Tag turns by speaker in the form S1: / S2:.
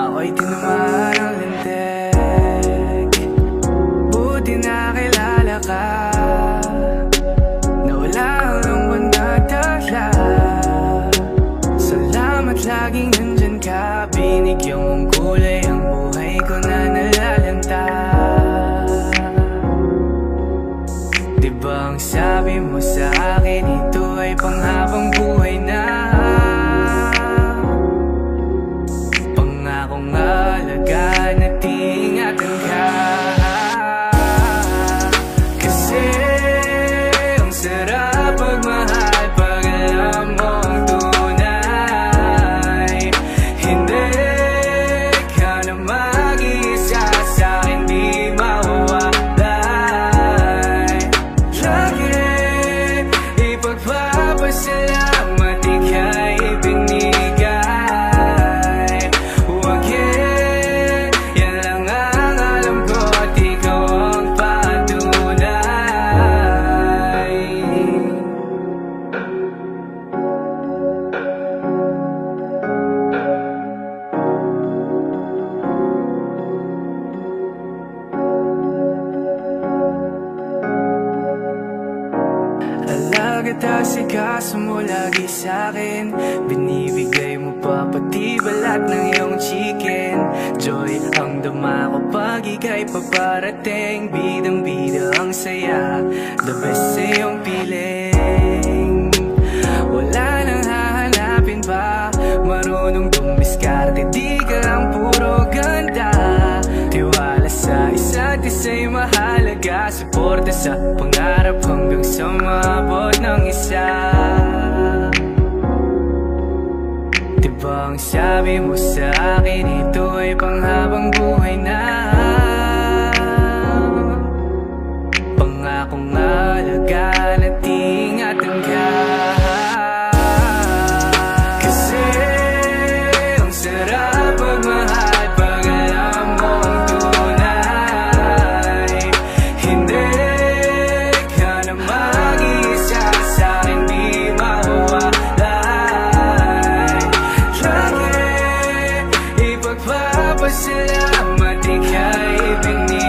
S1: Ako'y tinamaan ng lintik. Buti na kilala ka, na wala ang lungkot na dala. Salamat laging nandyan ka, binigyan mong kulay ang buhay ko na nalalanta. Diba ang sabi mo sa akin, ito ay panghabang buhay na. Pangakong alagaan at ingatan ka. Kasi ang sarap pagmahal pag alam mong tunay. Hindi ka na mag-iisa sa'kin, di mawawalay. Lagi ipagpapasalamat ika'y binigay. Huwag yan lang ang alam ko at ikaw ang patunay. Alagat asikaso mo lagi sa'kin, binibigay mo pa pati balat ng iyong chicken. Joy ang dama ko pag ika'y paparating, bidang-bida ang saya, the best sa iyong piling. Wala nang hahanapin pa, marunong dumiskarte, di ka lang puro ganda. Tiwala sa isa't isa'y mahalaga, suporta sa pangarap hanggang sa maabot ng isa. Diba ang sabi mo sa akin, ito ay panghabang buhay na. Pangakong alagaan at ingatan ka. Kasi ang sarap pagmahal pag alam mong tunay. Hindi ka na mag-iisa sa'kin, di mawawalay. Lagi ipagpapasalamat ika'y binigay.